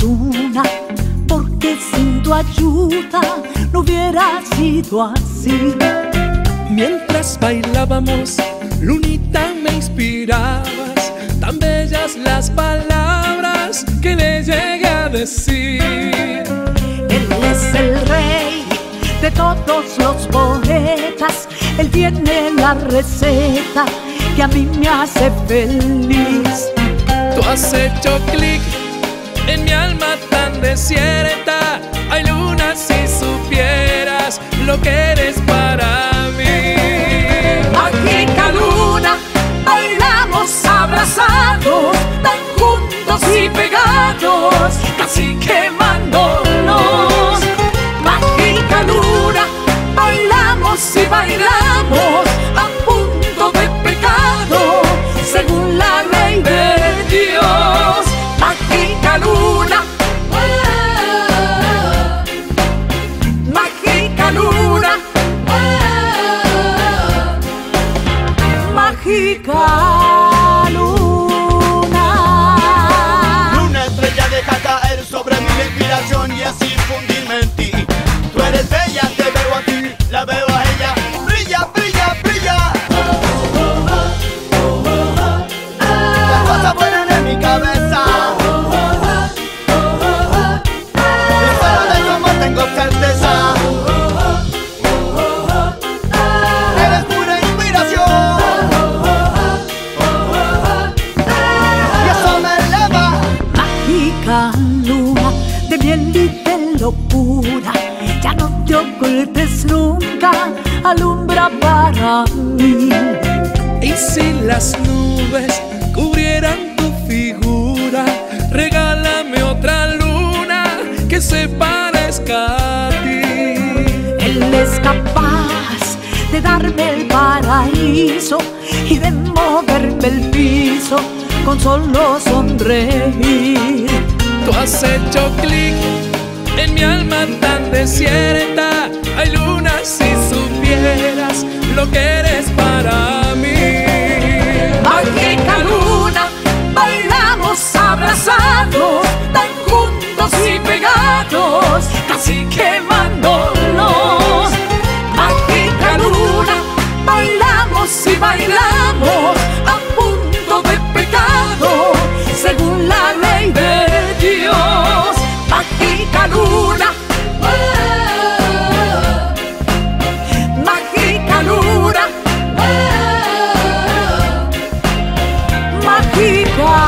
luna, porque sin tu ayuda no hubiera sido así. Mientras bailábamos, lunita, me inspirabas, tan bellas las palabras que le llegué a decir. Él es el rey de todos los poetas, él tiene la receta que a mí me hace feliz. Tú has hecho clic en mi alma tan desierta. Ay, luna, si supieras lo que eres para mí. Mágica luna, bailamos abrazados, tan juntos y pegados, casi quemándonos. Mágica luna, bailamos y bailamos, a punto de pecado, según la ley de Dios. Mágica luna, mágica luna, mágica luna. Luna estrella, deja caer sobre mí la inspiración y así fundirme en ti. Tú eres bella, te veo a ti, la veo a ella. Brilla, brilla, brilla. Las cosas vuelan en mi cabeza. Y solo de tu amor tengo certeza. Eres pura inspiración. Y eso me eleva. Mágica luna de miel y de locura, ya no te ocultes nunca, alumbra para mí. Y si las nubes cubrieran tu figura, regálame otra luna que se parezca a ti. Él es capaz de darme el paraíso y de moverme el piso con solo sonreír. Tú has hecho clic en mi alma tan desierta. Ay, luna, si supieras lo que eres para mí. Mágica luna, bailamos abrazados, tan juntos y pegados, casi quemándonos. Mágica luna, bailamos y bailamos, a punto de pecado, según la ley de Dios. Mágica luna, mágica luna, mágica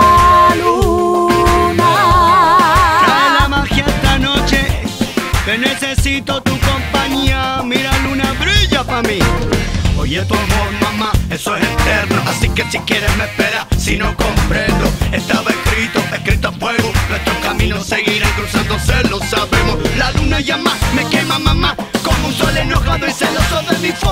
luna. Trae la magia esta noche, que necesito tu compañía. Mira, luna, brilla pa' mí. Oye, tu amor, mamá, eso es eterno. Así que si quieres me esperas, si no comprendo. Estaba escrito a fuego. Nuestros caminos seguirán cruzándose, lo sabemos. La luna llama, me quema, mamá, como un sol enojado y celoso de mi forma.